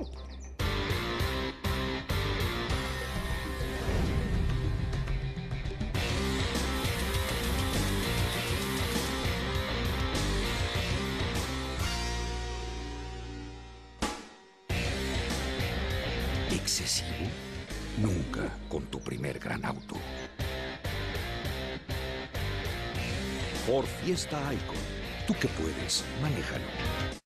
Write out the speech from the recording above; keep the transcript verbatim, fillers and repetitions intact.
¿Excesivo? Nunca con tu primer gran auto. Ford Fiesta Icon. Tú que puedes, manéjalo.